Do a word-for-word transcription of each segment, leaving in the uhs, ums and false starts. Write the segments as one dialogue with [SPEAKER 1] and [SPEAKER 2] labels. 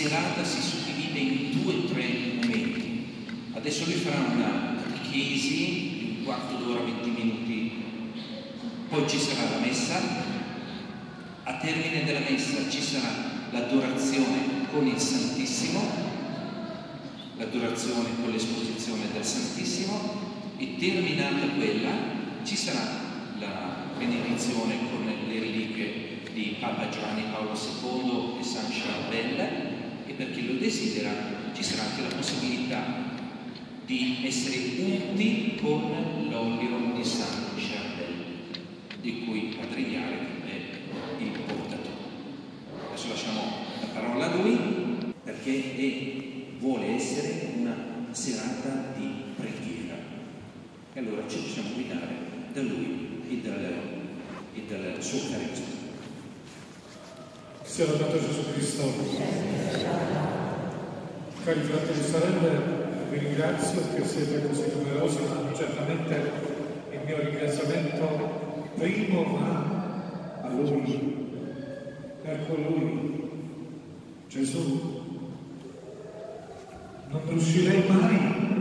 [SPEAKER 1] serata si suddivide in due o tre momenti. Adesso lui farà una catechesi di un quarto d'ora, venti minuti, poi ci sarà la messa. A termine della messa ci sarà l'adorazione con il Santissimo, l'adorazione con l'esposizione del Santissimo, e terminata quella ci sarà la benedizione con le reliquie di Papa Giovanni Paolo secondo e San Charbel, e per chi lo desidera ci sarà anche la possibilità di essere unti con l'olio di San Charbel, di cui Padre Iare è il portatore. Adesso lasciamo la parola a lui, perché è, vuole essere una serata di preghiera, e allora ci possiamo guidare da lui e dal, e dal suo carisma.
[SPEAKER 2] Sia lodato Gesù Cristo. Cari fratelli e sorelle, vi ringrazio che siete così numerosi, ma certamente il mio ringraziamento primo va a Lui. Ecco Lui, Gesù. Non riuscirei mai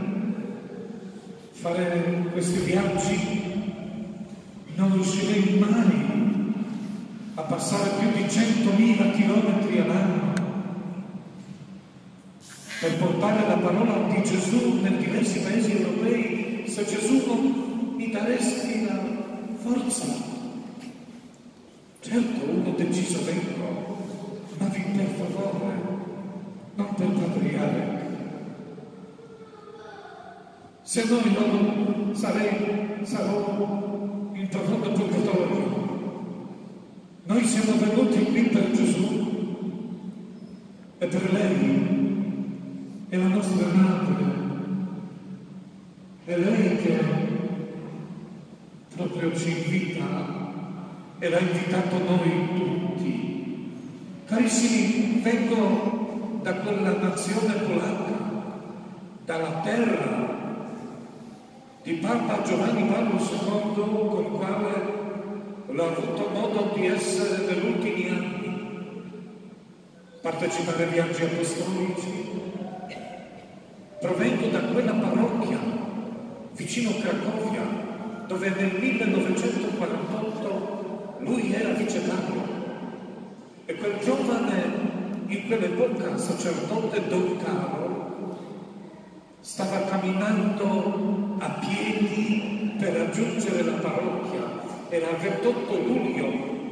[SPEAKER 2] a fare questi viaggi, non riuscirei mai a passare più di centomila chilometri all'anno per portare la parola di Gesù nei diversi paesi europei, se Gesù non mi daresti la forza. Certo, uno deciso vengo, ma vi per favore, non per patriare. Se no io sarei, sarò in profondo purgatorio. Noi siamo venuti qui per Gesù e per lei, è la nostra madre, è lei che proprio ci invita e l'ha invitato noi tutti. Carissimi, vengo da quella nazione polacca, dalla terra di Papa Giovanni Paolo secondo, con il quale l'ho avuto modo di essere negli ultimi anni, partecipare ai viaggi apostolici. Provengo da quella parrocchia vicino Cracovia, dove nel millenovecentoquarantotto lui era vicecapo, e quel giovane, in quell'epoca sacerdote Don Caro, stava camminando a piedi per raggiungere la parrocchia. Era il ventotto luglio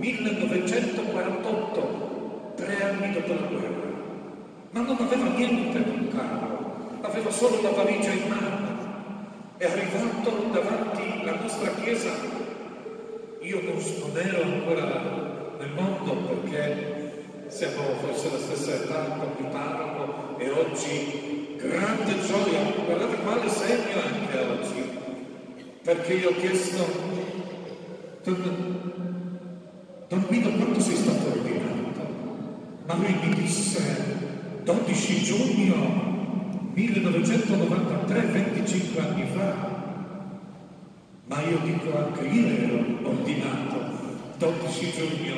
[SPEAKER 2] millenovecentoquarantotto, tre anni dopo la guerra, ma non aveva niente Don Caro, aveva solo la valigia in mano. È arrivato davanti alla nostra chiesa. Io non, non ero ancora nel mondo, perché siamo forse alla stessa età con il parroco, e oggi grande gioia, guardate quale segno anche oggi, perché io ho chiesto: Don, Don Guido, quando sei stato ordinato? Ma lui mi disse dodici giugno millenovecentonovantatré, venticinque anni fa. Ma io dico, anche io ero ordinato dodici giugno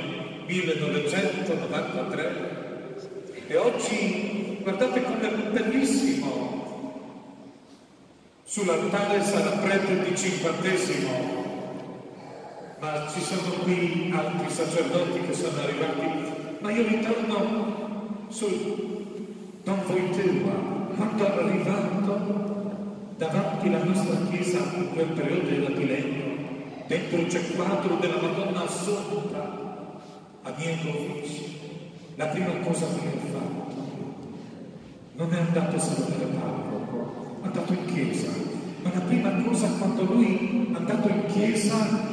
[SPEAKER 2] millenovecentonovantatré, e oggi guardate com'è bellissimo. Sull'altare sarà prete di cinquantesimo, ma ci sono qui altri sacerdoti che sono arrivati. Ma io ritorno su Don Wojtyła. Quando è arrivato davanti alla nostra chiesa in quel periodo della Tilegno, dentro c'è il quadro della Madonna Assunta a Międlowicz, la prima cosa che ha fatto non è andato a salutare parroco, è andato in chiesa. Ma la prima cosa, quando lui è andato in chiesa,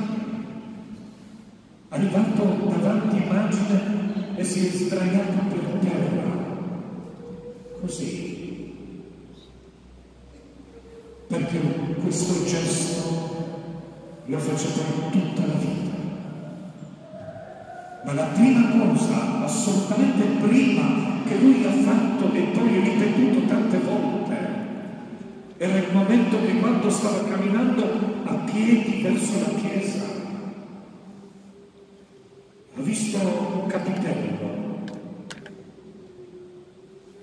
[SPEAKER 2] è arrivato davanti immagine e si è sdraiato per terra, così, perché questo gesto lo faceva tutta la vita. Ma la prima cosa, assolutamente prima, che lui ha fatto e poi ripetuto tante volte, era il momento che, quando stava camminando a piedi verso la chiesa, ha visto un capitello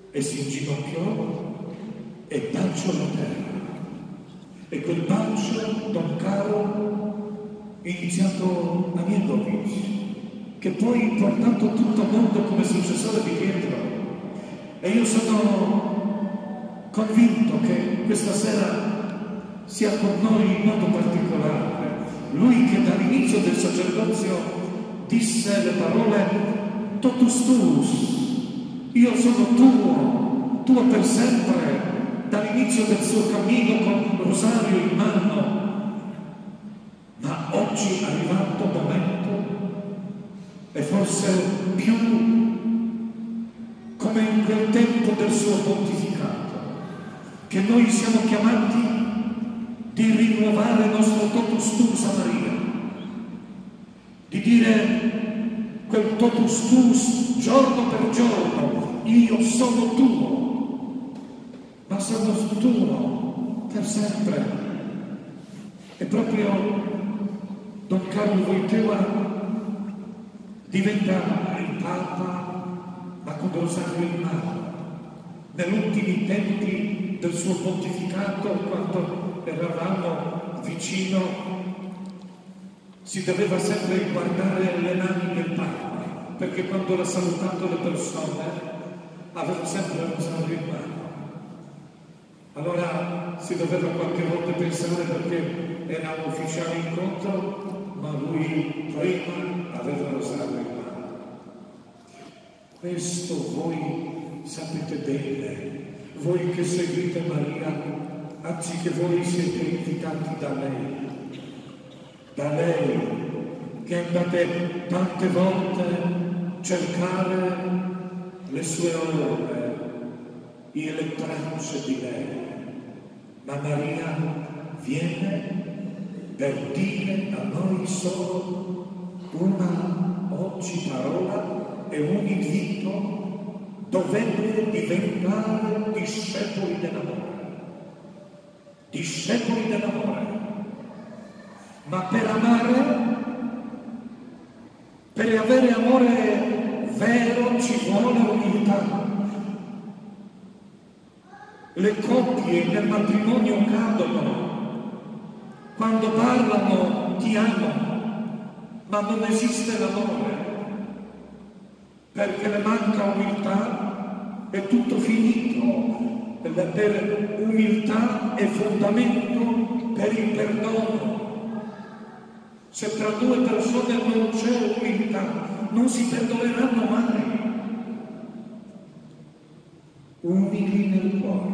[SPEAKER 2] e si inginocchiò e baciò la terra. E quel bacio, Don Caro, iniziato a Niedovic, che poi portato tutto il mondo come successore di Pietro. E io sono convinto che questa sera sia con noi in modo particolare. Lui che dall'inizio del sacerdozio disse le parole totus tuus, io sono tuo, tuo per sempre, dall'inizio del suo cammino con rosario in mano. Ma oggi è arrivato il momento, e forse più come in quel tempo del suo pontificato, che noi siamo chiamati di rinnovare il nostro totus tuus a Maria, di dire quel totus tuus giorno per giorno, io sono tuo, ma sono tuo per sempre. E proprio Don Carlo Wojtyła diventa il Papa, ma con rosario in mano, negli ultimi tempi del suo pontificato, quando eravamo vicino, si doveva sempre guardare le mani del Papa, perché quando l'ha salutato le persone aveva sempre il rosario in mano. Allora si doveva qualche volta pensare, perché era un ufficiale incontro, ma lui prima aveva il rosario in mano. Questo voi sapete bene, voi che seguite Maria, anziché voi siete invitati da lei, da lei che andate tante volte a cercare le sue ore, le tracce di lei. Ma Maria viene per dire a noi solo una oggi parola e un invito: dovete diventare discepoli dell'amore, discepoli dell'amore. Ma per amare, per avere amore vero ci vuole umiltà. Le coppie nel matrimonio cadono quando parlano ti amo, ma non esiste l'amore, perché le manca umiltà, è tutto finito. Per umiltà è fondamento per il perdono. Se tra due persone non c'è umiltà, non si perdoneranno mai. Umili nel cuore.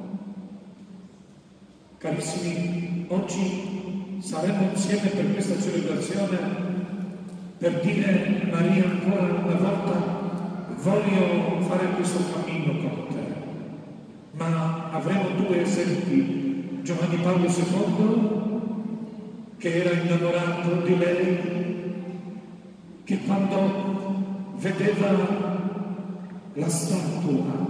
[SPEAKER 2] Carissimi, oggi saremo insieme per questa celebrazione per dire: Maria, ancora una volta voglio fare questo cammino con te. Ma avremo due esempi: Giovanni Paolo secondo, che era innamorato di lei, che quando vedeva la statua,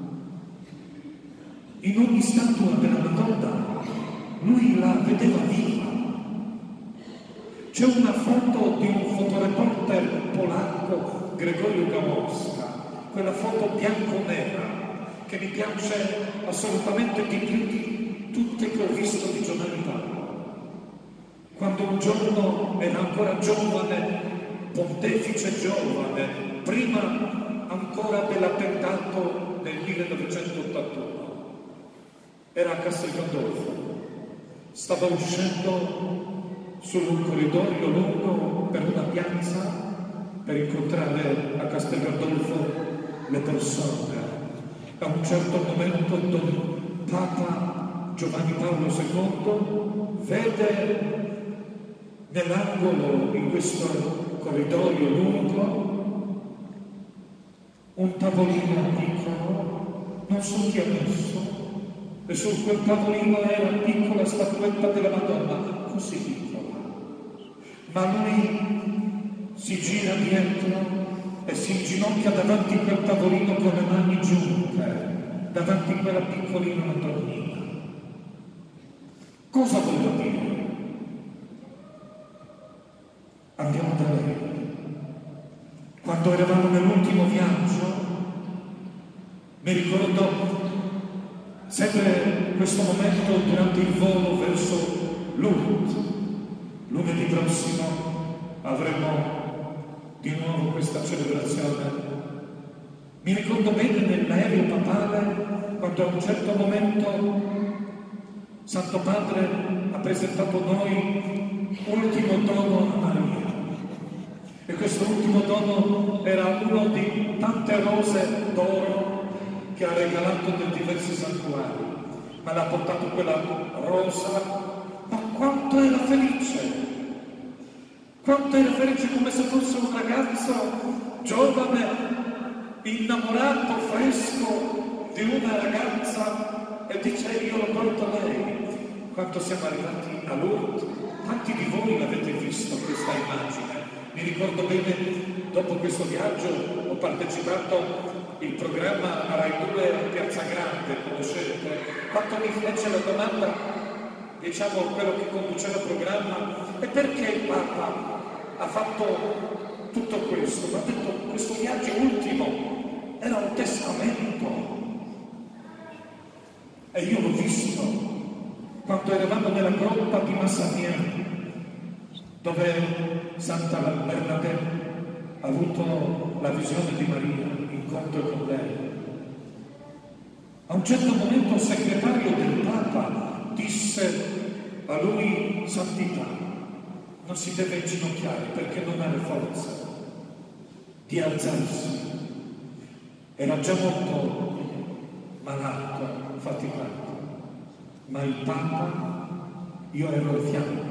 [SPEAKER 2] in ogni statua della Madonna, lui la vedeva viva. C'è una foto di un fotoreporter polacco, Gregorio Gałązka, quella foto bianco-nera, che mi piace assolutamente di più di tutte che ho visto di Giovanni Paolo. Quando un giorno era ancora giovane, pontefice giovane, prima ancora dell'attentato del millenovecentottantuno, era a Castel Gandolfo. Stava uscendo su un corridoio lungo per una piazza per incontrare a Castel Gandolfo le persone. A un certo momento Don Papa Giovanni Paolo secondo vede nell'angolo, in questo corridoio lungo, un tavolino piccolo, non so chi ha messo, e su quel tavolino era una piccola statuetta della Madonna, così piccola. Ma lui si gira dietro e si inginocchia davanti a quel tavolino con le mani giunte, davanti a quella piccolina Madonnina. Cosa voleva dire? Andiamo da lei. Quando eravamo nell'ultimo viaggio, Mi ricordo sempre questo momento durante il volo verso Lourdes. Lunedì prossimo avremo di nuovo questa celebrazione. Mi ricordo bene nell'aereo papale quando a un certo momento Santo Padre ha presentato noi ultimo dono a Maria. E questo ultimo dono era uno di tante rose d'oro che ha regalato in diversi santuari, ma l'ha portato quella rosa, ma quanto era felice, quanto era felice, come se fosse un ragazzo giovane, innamorato, fresco di una ragazza, e dice: io lo porto a lei. Quando siamo arrivati a Lourdes, tanti di voi l'avete visto questa immagine. Mi ricordo bene, dopo questo viaggio ho partecipato il programma Rai due a Piazza Grande, conoscete? Quando mi fece la domanda, diciamo, quello che conduceva il programma, e perché il Papa ha fatto tutto questo? Mi ha detto: questo viaggio ultimo era un testamento. E io l'ho visto quando eravamo nella grotta di Massamiano, dove Santa Bernadette ha avuto la visione di Maria, incontro con lei. A un certo momento il segretario del Papa disse a lui: Santità, non si deve inginocchiare perché non ha le forze di alzarsi. Era già molto malato, faticato, ma il Papa, io ero al fianco,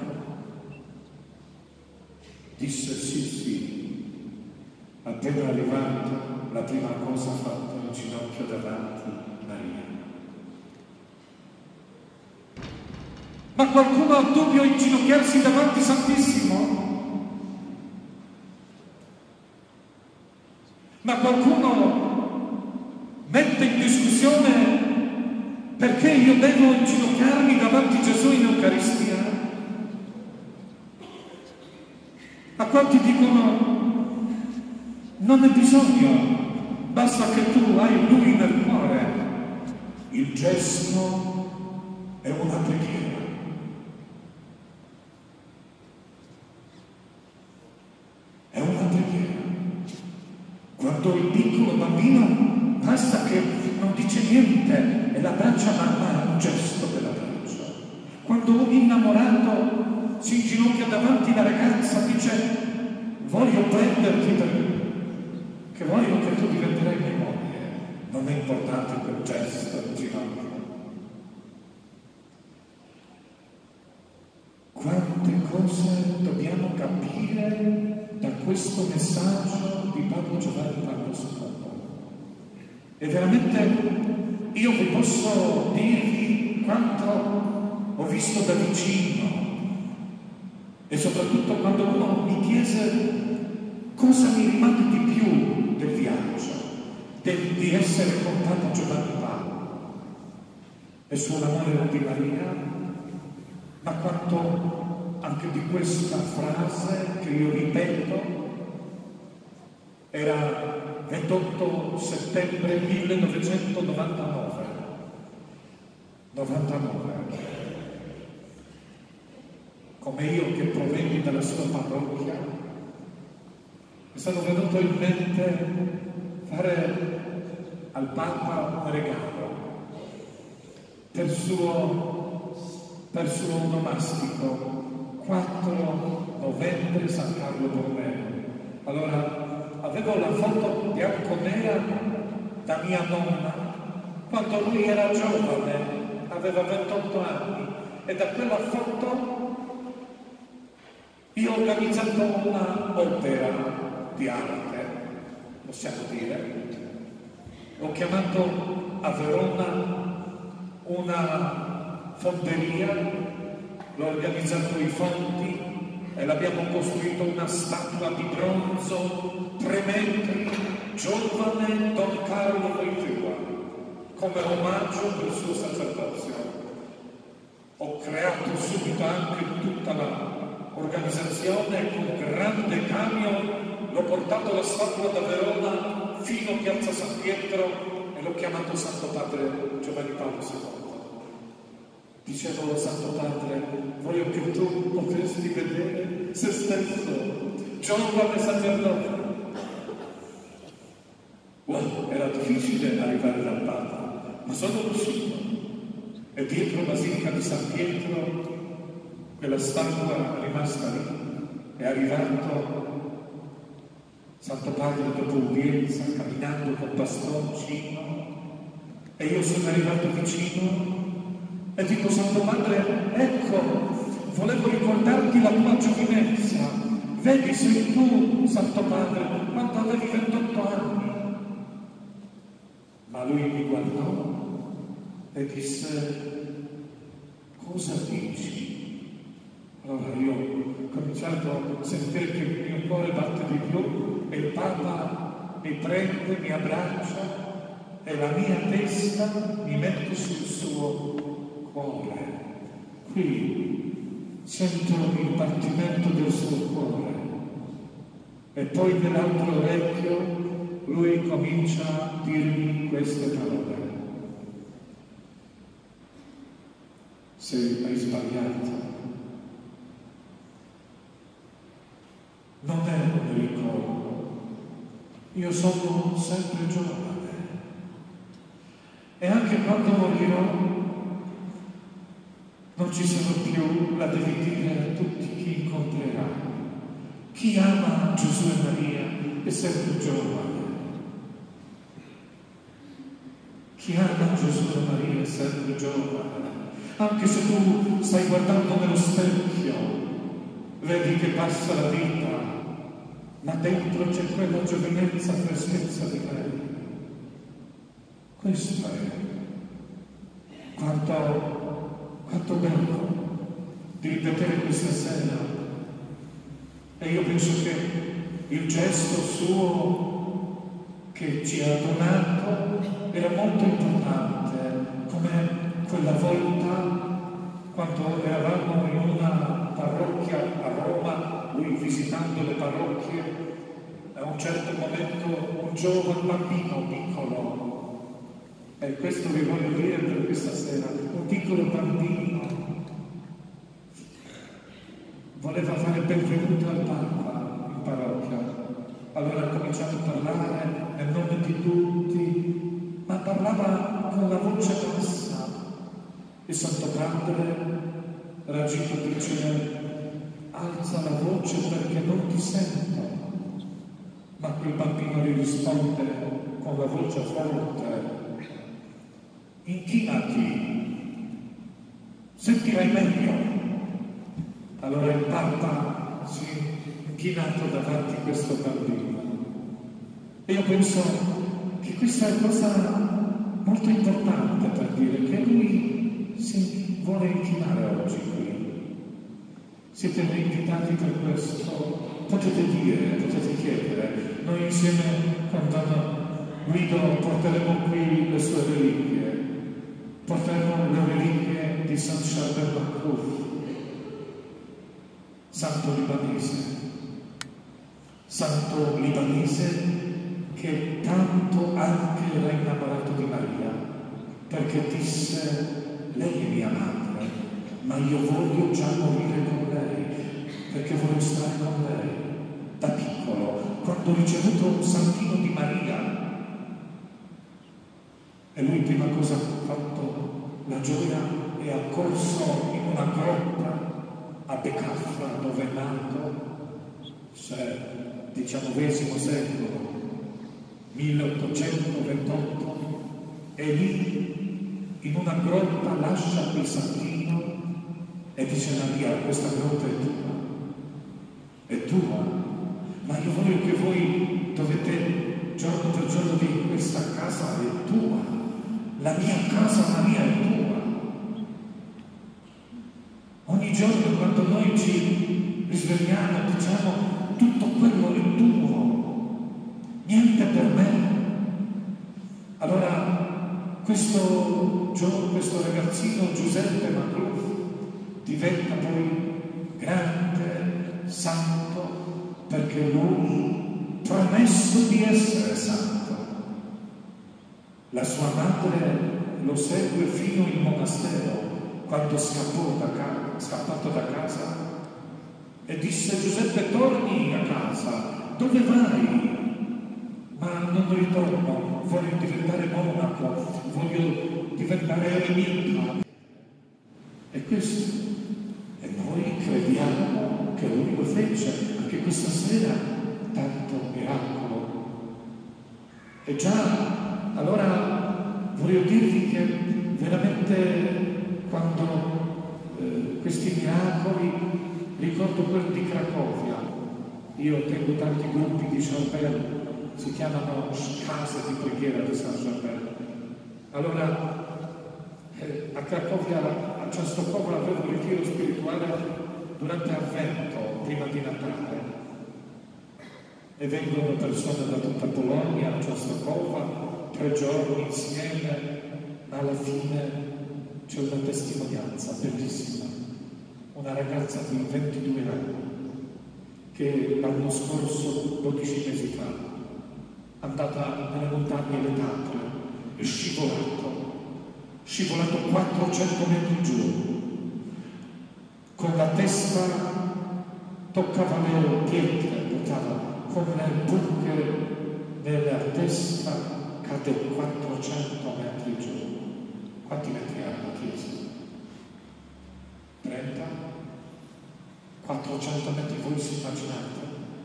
[SPEAKER 2] disse: sì, sì, appena arrivato, la prima cosa fatta, in ginocchio davanti a Maria. Ma qualcuno ha dubbio in ginocchiarsi davanti Santissimo? Ma qualcuno mette in discussione perché io devo inginocchiarmi davanti Gesù in Eucaristia? A quanti dicono: non è bisogno, basta che tu hai Lui nel cuore. Il gesto è una preghiera. È una preghiera. Quando il piccolo bambino basta che non dice niente e l'abbraccia, ma è un gesto dell'abbraccio. Quando un innamorato si inginocchia davanti alla ragazza, dice: voglio prenderti perché voglio che tu diventerai mia moglie. Non è importante quel gesto di ginocchio. Quante cose dobbiamo capire da questo messaggio di Papa Giovanni Paolo secondo. E veramente io vi posso dirvi quanto ho visto da vicino, e soprattutto quando uno mi chiese cosa mi rimane di più del viaggio, del, di essere con Papa Giovanni Paolo, e sull'amore di Maria, ma quanto anche di questa frase che io ripeto. Era ventotto settembre millenovecentonovantanove. novantanove. Come io che provenni dalla sua parrocchia, mi sono venuto in mente fare al Papa un regalo per suo, per suo onomastico, quattro novembre, San Carlo Borromeo. Allora, avevo la foto bianco-nera da mia nonna quando lui era giovane, aveva ventotto anni, e da quella foto io ho organizzato una opera di arte, possiamo dire. Ho chiamato a Verona una fonderia, l'ho organizzato i fondi e l'abbiamo costruito una statua di bronzo, tre metri, giovane Don Carlo Wojtyła, come omaggio del suo sacerdozio. Ho creato subito anche tutta l'organizzazione con grande camion, l'ho portato la statua da Verona fino a Piazza San Pietro e l'ho chiamato Santo Padre Giovanni Paolo secondo. Dicevo, Santo Padre, voglio che tu potresti vedere se stesso, giovane sacerdote. Wow, era difficile arrivare dal Papa, ma sono riuscito. E dietro la Basilica di San Pietro, quella statua rimasta lì, è arrivato Santo Padre dopo udienza, camminando col bastoncino, e io sono arrivato vicino e dico: Santo Padre, ecco, volevo ricordarti la tua giovinezza. Vedi, sei tu, Santo Padre, quando avevi ventotto anni. Ma lui mi guardò e disse: cosa dici? Allora io ho cominciato a sentire che il mio cuore batte di più e il Papa mi prende, mi abbraccia e la mia testa mi mette sul suo cuore. Qui sento il battimento del suo cuore e poi nell'altro orecchio lui comincia a dirmi queste parole: se hai sbagliato, non è un ricordo, io sono sempre giovane e anche quando morirò non ci sarò più, la devi dire a tutti chi incontrerai. Chi ama Gesù e Maria è sempre giovane. Chi ama Gesù e Maria è sempre giovane. Anche se tu stai guardando nello specchio, vedi che passa la vita, ma dentro c'è quella giovinezza, freschezza di lei. Questo è quanto, quanto bello di ripetere questa sera. E io penso che il gesto suo che ci ha donato era molto importante, come quella volta quando eravamo in una parrocchia a Roma, lui visitando le parrocchie, a un certo momento un giovane bambino piccolo, e questo vi voglio dire per questa sera, un piccolo bambino voleva fare benvenuto al Papa in parrocchia. Allora ha cominciato a parlare nel nome di tutti, ma parlava con la voce bassa. Il Santo Padre, reagito, dice: alza la voce perché non ti sento. Ma quel bambino gli risponde con la voce forte: inchinati, sentirai meglio. Allora il Papa si è inchinato davanti a questo bambino. E io penso che questa è una cosa molto importante per dire che lui si vuole inchinare oggi qui. Siete invitati per questo, potete dire, potete chiedere. Noi insieme con Don Guido porteremo qui le sue reliquie, porteremo le reliquie di San Charbel Makhlouf, santo libanese, santo libanese che tanto anche era innamorato di Maria, perché disse: lei è mia madre, ma io voglio già morire con lei, perché voglio stare con lei. Da piccolo, quando ho ricevuto un santino di Maria, e lui prima cosa ha fatto? La gioia, è accorso in una grotta a Becafra, dove è nato, cioè diciannovesimo secolo, milleottocentoventotto, e lì in una grotta lascia il santino e dice: Maria, questa grotta è tua, è tua, ma io voglio che voi dovete giorno per giorno dire: questa casa è tua, la mia casa Maria è tua. Ogni giorno quando noi ci risvegliamo diciamo: tutto quello è tuo, niente per me. Allora questo giorno, questo ragazzino Giuseppe Makhlouf diventa poi grande, santo, perché lui promesso di essere santo. La sua madre lo segue fino in monastero quando scappò da ca- scappato da casa e disse: Giuseppe, torni a casa, dove vai? Ma non ritorno, voglio diventare monaco, voglio diventare eremita. E questo, e noi crediamo che lui lo fece anche questa sera, tanto miracolo. E già, allora voglio dirvi che veramente quando eh, questi miracoli, ricordo quello di Cracovia, io tengo tanti gruppi di Charbel, si chiamano case di preghiera di San Charbel. Allora eh, a Cracovia, a Częstochowa avevo un ritiro spirituale durante Avvento, prima di Natale, e vengono persone da tutta Polonia a Częstochowa, tre giorni insieme, ma alla fine c'è una testimonianza bellissima. Una ragazza di ventidue anni che l'anno scorso, dodici mesi fa, è andata nelle montagne le Tatre e scivolato, scivolato quattrocento metri giù, con la testa toccava le pietre, toccava con le buche nella testa, cade quattrocento metri giù. Quanti metri ha la chiesa? trenta? quattrocento metri, voi si immaginate?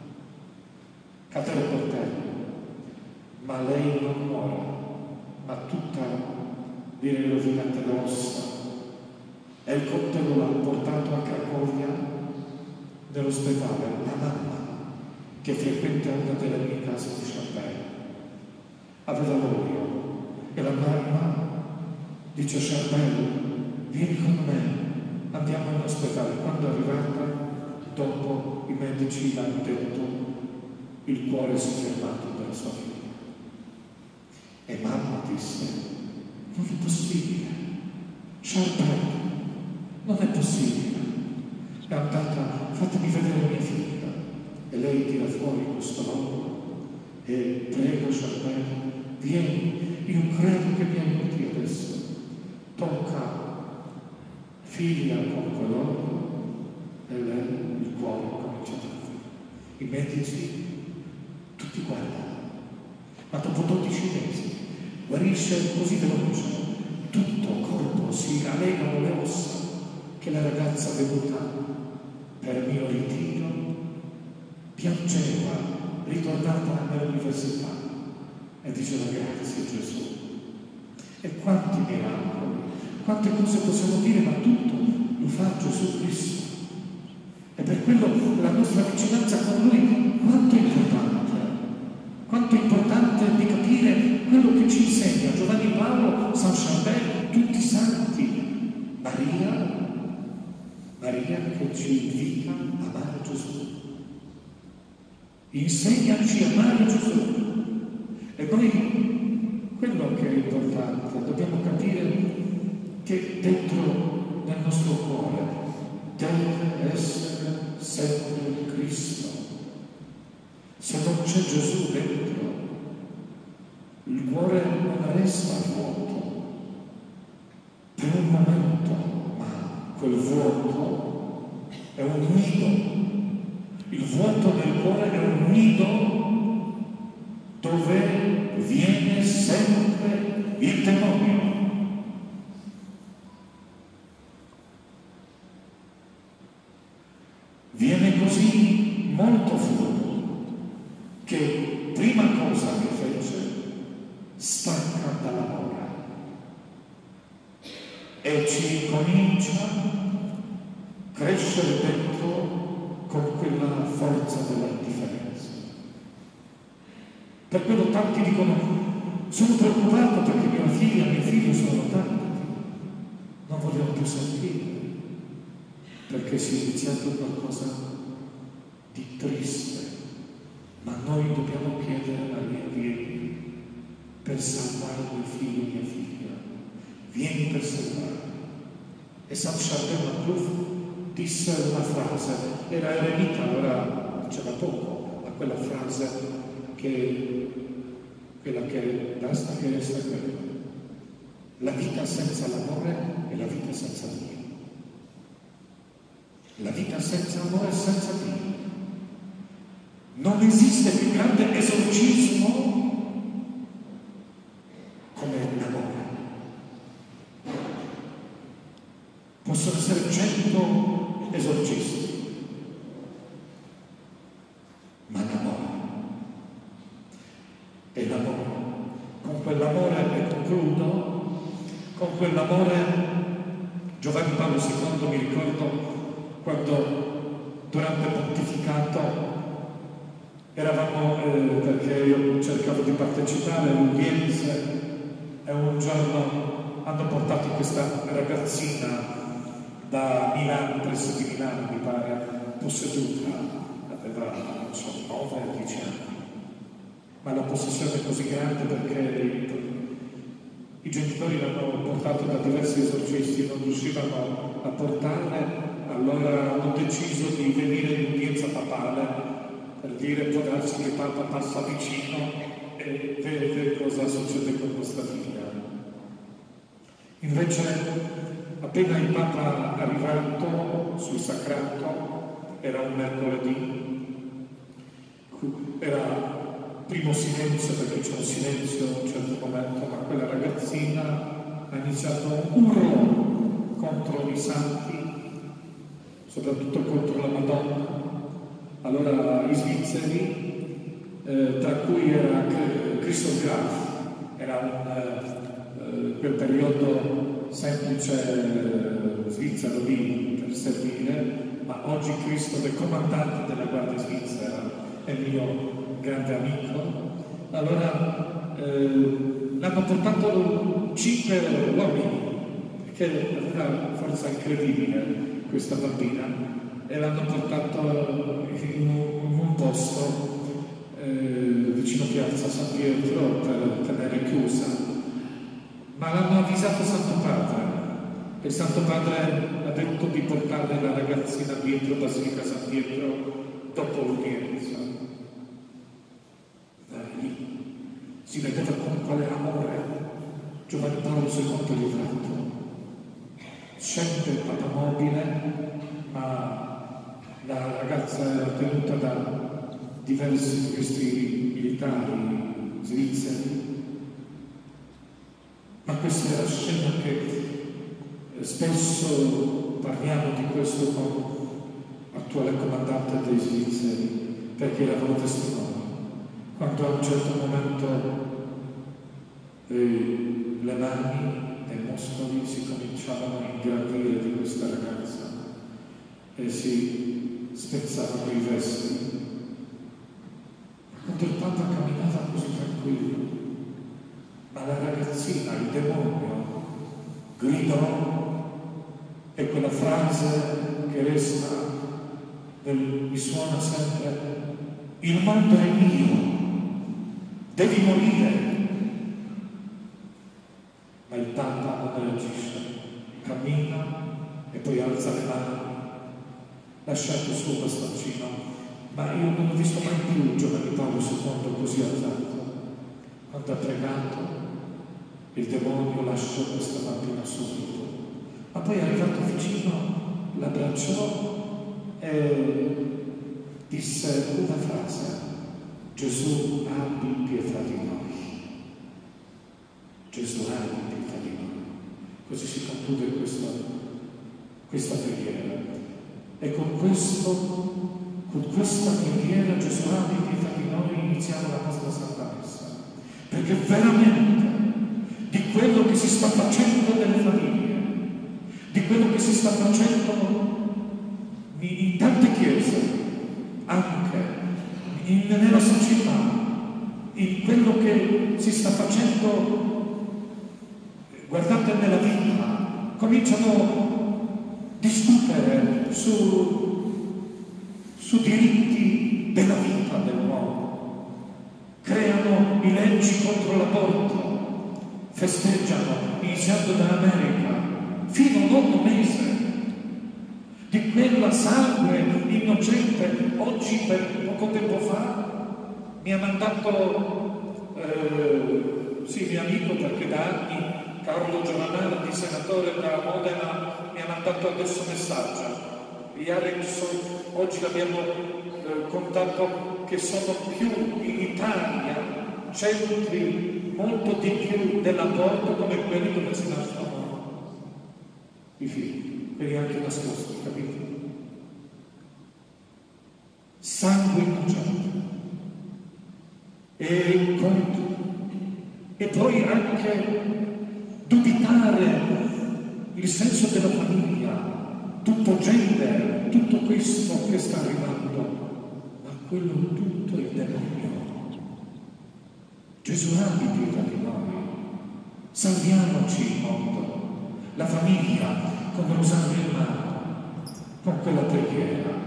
[SPEAKER 2] Cadere per terra. Ma lei non muore, ma tutta viene rovinata le ossa. E il coltello l'ha portato a Cracovia, nell'ospedale, la mamma, che frequenta una delle mie case di Charbel. Aveva l'olio e la mamma dice: Charbel, vieni con me, andiamo in ospedale. Quando è arrivata, dopo i medici le hanno detto: il cuore si è fermato della sua figlia. E mamma disse: non è possibile, Charbel, non è possibile. È andata, fatemi vedere mia figlia. E lei tira fuori questo lavoro e prega Charbel: vieni, io credo che mi aiuti adesso. Tocca figlia con quell'olio e lei, il cuore comincia a fare. I medici tutti guardano, ma dopo dodici mesi guarisce così veloce, tutto il corpo si allegano le ossa, che la ragazza venuta per il mio ritiro piangeva, ritornata nell'università, e diceva: grazie Gesù. E quanti miracoli, quante cose possiamo dire, ma tutto lo fa Gesù Cristo. E per quello la nostra vicinanza con Lui quanto è importante, quanto è importante di capire quello che ci insegna Giovanni Paolo, San Charbel, tutti i santi, Maria, Maria che ci invita a amare Gesù. Insegnaci a amare Gesù. E noi, quello che è importante, dobbiamo capire che dentro nel nostro cuore deve essere sempre Cristo. Se non c'è Gesù dentro, il cuore non resta vuoto per un momento, ma quel vuoto è un nido. Il vuoto del cuore è un nido dove viene sempre il demonio. Viene così molto fuori che prima cosa che fece, stacca dall'amore e ci comincia a crescere dentro con quella forza della differenza. Per quello tanti dicono: sono preoccupato perché mia figlia e mio figlio sono lontani, non vogliono più sentire, perché si è iniziato qualcosa di triste. Ma noi dobbiamo chiedere a Maria: vieni per salvare mio figlio e mia figlia, vieni per salvare. E San Charbel Magluf disse una frase, era eremita, allora diceva poco, ma quella frase che quella che basta che resta quella. La vita senza l'amore è la vita senza Dio. La vita senza amore è senza Dio. Non esiste più grande esorcismo come l'amore. Possono essere cento esorcisti, ma l'amore è l'amore. Con quell'amore, e concludo, con quell'amore Giovanni Paolo secondo, mi ricordo quando durante il pontificato eravamo, eh, perché io cercavo di partecipare alle udienze, e un giorno hanno portato questa ragazzina da Milano, presso di Milano mi pare, posseduta, aveva non so, nove o dieci anni, ma la possessione è così grande perché i, i genitori l'hanno portato da diversi esorcisti, non riuscivano a portarle, allora hanno deciso di venire in udienza papale per dire può darsi che Papa passa vicino e vede cosa succede con questa figlia. Invece appena il Papa è arrivato sul sacrato, era un mercoledì, era primo silenzio perché c'è un silenzio a un certo momento, ma quella ragazzina ha iniziato un urlo contro i santi, soprattutto contro la Madonna. Allora i svizzeri, eh, tra cui era Christoph Graf, era un, eh, quel periodo semplice eh, svizzero lì per servire, ma oggi Cristo è comandante della Guardia Svizzera, è il mio grande amico. Allora eh, l'hanno portato cinque uomini, perché aveva forza incredibile questa bambina, e l'hanno portato in un, in un posto eh, vicino a Piazza San Pietro per tenere chiusa, ma l'hanno avvisato Santo Padre, e Santo Padre ha detto di portare la ragazzina dietro Basilica San Pietro dopo l'udienza. Si vedeva con quale amore Giovanni Paolo secondo è livrato. Scende il Papa mobile, ma la ragazza era tenuta da diversi questi militari svizzeri. Ma questa è la scena che spesso parliamo di questo con l'attuale comandante dei svizzeri, perché lavoro testimone. Quando a un certo momento eh, le mani e i muscoli si cominciavano a ingrandire di questa ragazza e si spezzavano i vesti. Quando il Papa camminava così tranquillo, ma la ragazzina, il demonio, gridò, e quella frase che resta, nel, mi suona sempre: il mondo è mio, devi morire. Ma il Papa non reagisce, cammina e poi alza le mani, lasciato il suo bastoncino. Ma io non ho visto mai più Giovanni Paolo secondo così alzato. Quando ha pregato, il demonio lasciò questa bambina subito. Ma poi è arrivato vicino, l'abbracciò e disse una frase: Gesù, abbi pietà di noi. Gesù, abbi pietà di noi. Così si conclude questa, questa preghiera. E con, questo, con questa preghiera, Gesù, abbi pietà di noi, iniziamo la nostra Santa Messa. Perché veramente di quello che si sta facendo nelle famiglie, di quello che si sta facendo in tante chiese, anche in, nella società, in quello che si sta facendo, guardate nella vita, cominciano a discutere su, su diritti della vita dell'uomo, creano i leggi contro l'aborto, festeggiano, iniziando dall'America, fino all'otto mese, di quella sangue innocente. Oggi, per poco tempo fa, mi ha mandato eh, sì, mio amico, perché da anni Carlo Giovanardi, senatore da Modena, mi ha mandato adesso un messaggio. Gli Alex oggi abbiamo eh, contato che sono più in Italia centri molto di più dell'aborto come quelli dove si nascono i figli, quelli anche nascosti, capite? Sangue innocente e conto. E poi anche dubitare il senso della famiglia, tutto genere, tutto questo che sta arrivando, ma quello tutto è il demonio. Gesù abbia pietà di noi, salviamoci il mondo, la famiglia con il rosario in mano, con quella preghiera.